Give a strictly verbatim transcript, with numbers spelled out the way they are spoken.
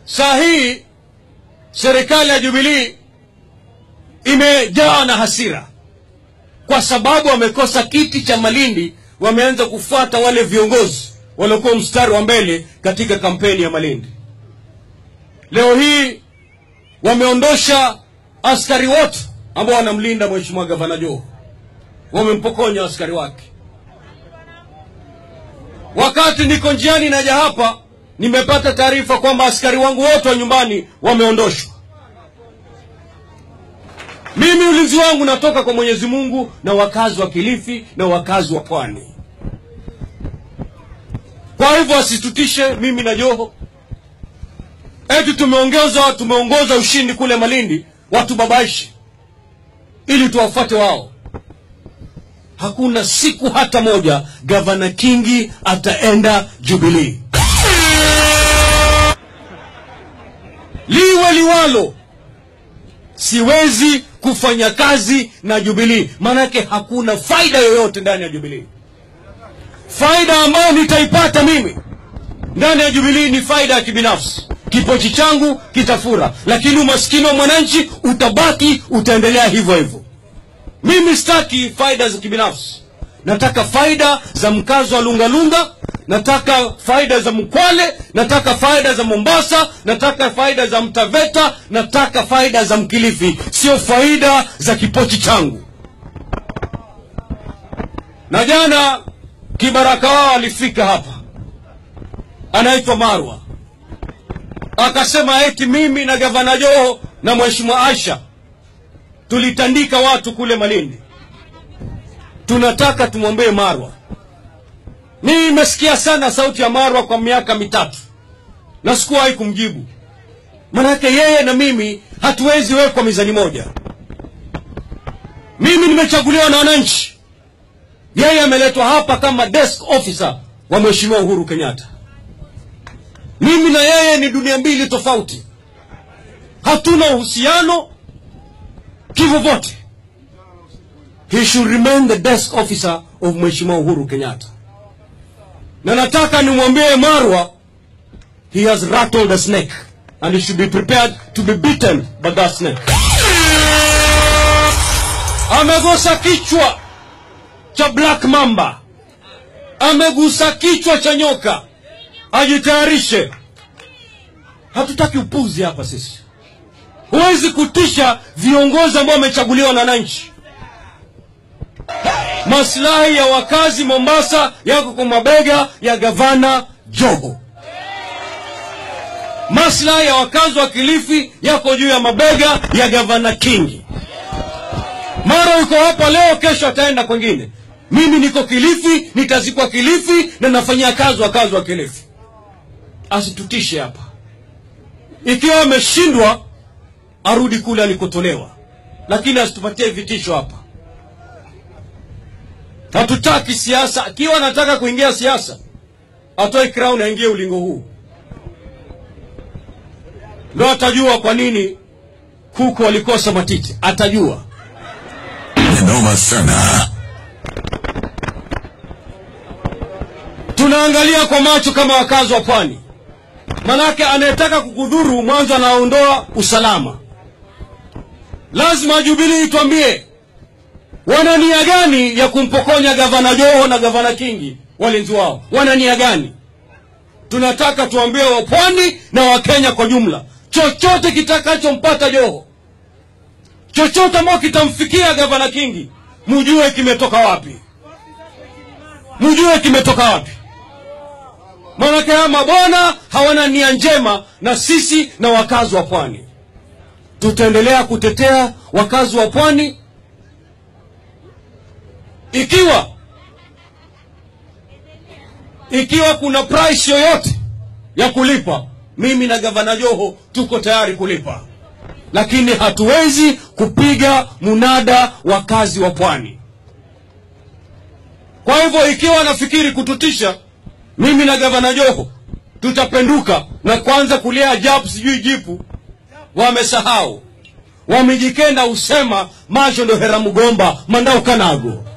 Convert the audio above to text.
Saa hii serikali ya Jubilee imejaa na hasira kwa sababu wamekosa kiti cha Malindi. Wameanza kufuata wale viongozi waliokuwa mstari wa mbele katika kampeni ya Malindi. Leo hii wameondosha askari wote ambao wanamlinda Mheshimiwa Gavana Joho. Wamempokonya askari wake. Wakati niko njiani naja hapa, nimepata taarifa kwamba askari wangu wote wa nyumbani wameondoshwa. Mimi ulinzi wangu natoka kwa Mwenyezi Mungu na wakazi wa Kilifi na wakazi wa Pwani. Kwa hivyo asitutishe mimi na Joho. Eti tumeongeza tumeongoza ushindi kule Malindi, watu babaishi ili tuwafuate wao. Hakuna siku hata moja Gavana Kingi ataenda Jubilee. Liwe liwalo, siwezi kufanya kazi na Jubilee. Manake hakuna faida yoyote ndani ya Jubilee. Faida ambayo nitaipata mimi ndani ya Jubilee ni faida ya kibinafsi. Kipochi changu kitafura, lakini umaskini wa mwananchi utabaki, utaendelea hivyo hivyo. Mimi sitaki faida za kibinafsi. Nataka faida za mkazo wa Lunga Lunga, nataka faida za Mkwale, nataka faida za Mombasa, nataka faida za Mtaveta, nataka faida za Mkilifi, sio faida za kipochi changu. Na jana kibaraka wao alifika hapa, anaitwa Marwa, akasema eti mimi na Gavana Joho na Mheshimiwa Aisha tulitandika watu kule Malindi. Tunataka tumwambie Marwa. Mimi nimesikia sana sauti ya Marwa kwa miaka mitatu na sikuwahi kumjibu. Manake yeye na mimi hatuwezi wekwa mizani moja. Mimi nimechaguliwa na wananchi, yeye ameletwa hapa kama desk officer wa Mheshimiwa Uhuru Kenyatta. Mimi na yeye ni dunia mbili tofauti. Hatuna uhusiano kivyovyote. He should remain the desk officer of Mheshimiwa Uhuru Kenyatta. Na nataka nimwambie Marwa, he has rattled a snake and he should be prepared to be beaten by that snake. Amegusa kichwa cha Black Mamba, amegusa kichwa cha nyoka. Ajitayarishe. Hatutaki upuzi hapa sisi. Huwezi kutisha viongozi ambao wamechaguliwa na wananchi. Maslahi ya wakazi Mombasa yako kwa mabega ya Gavana Joho. Maslahi ya wakazi wa Kilifi yako juu ya mabega ya Gavana Kingi. Marwa yuko hapa leo, kesho ataenda kwingine. Mimi niko Kilifi, nitazikwa Kilifi na nafanyia kazi wakazi wa Kilifi. Asitutishe hapa. Ikiwa ameshindwa, arudi kule alikotolewa, lakini asitupatie vitisho hapa. Hatutaki siasa. Akiwa anataka kuingia siasa, atoe crown aingie ulingo huu. Ndio atajua kwa nini Kuku walikosa Matiti. Atajua. Noma sana. Tunaangalia kwa macho kama wakazi wa Pwani. Manake anayetaka kukudhuru mwanzo anaondoa usalama. Lazima Jubilee ituambie wana nia gani ya kumpokonya Gavana Joho na Gavana Kingi walinzi wao. Wana nia gani? Tunataka tuambie wa Pwani na wa Kenya kwa jumla, chochote kitakachompata Joho, chochote ambao kitamfikia Gavana Kingi, mjue kimetoka wapi. Mjue kimetoka wapi. Manake hama bwana hawana nia njema na sisi na wakazi wa Pwani. Tutaendelea kutetea wakazi wa Pwani. Ikiwa Ikiwa kuna price yoyote ya kulipa, mimi na Gavana Joho tuko tayari kulipa. Lakini hatuwezi kupiga munada wakazi wa Pwani. Kwa hivyo ikiwa nafikiri kututisha, mimi na Gavana Joho tutapenduka na kwanza kulia ajabu sijui jipu. Wamesahau. Wamejikenda usema macho ndo hera mugomba mandau kanago.